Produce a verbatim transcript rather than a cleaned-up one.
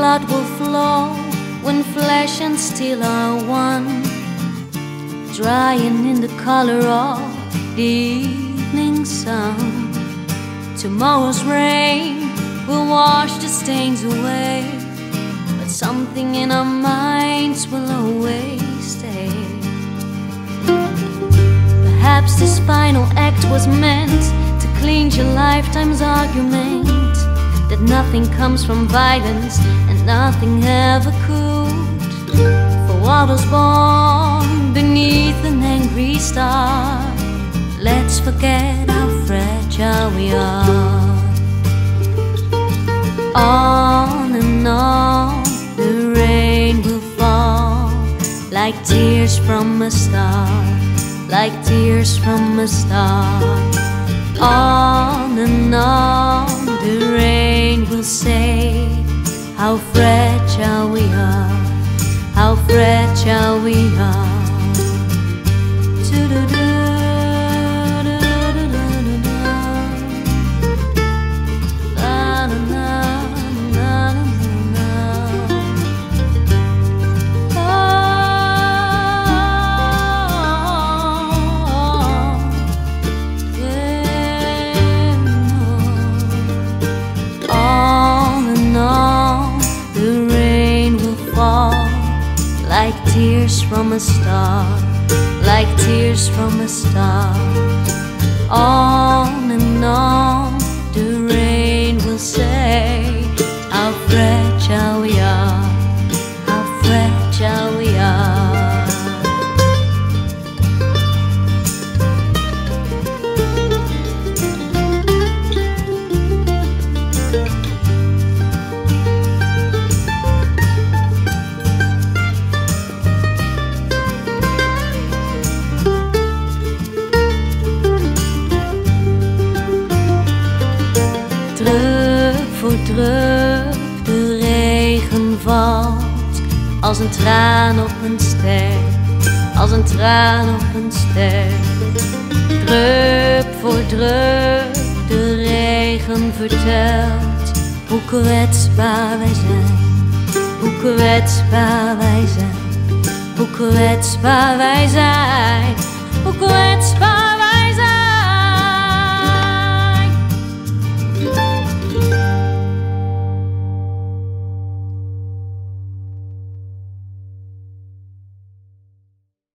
blood will flow when flesh and steel are one, drying in the color of the evening sun. Tomorrow's rain will wash the stains away, but something in our minds will always stay. Perhaps this final act was meant to cleanse your lifetime's argument, that nothing comes from violence and nothing ever could. For what was born beneath an angry star, let's forget how fragile we are. On and on the rain will fall, like tears from a star, like tears from a star. On and on the rain will say how fragile we are, how fragile we are. Like tears from a star, like tears from a star. On and on the rain will say how fragile we are, how fragile we are. Drup voor drup, de regen valt als een traan op een ster, als een traan op een ster. Drup voor drup, de regen vertelt hoe kwetsbaar wij zijn, hoe kwetsbaar wij zijn, hoe kwetsbaar wij zijn, hoe kwetsbaar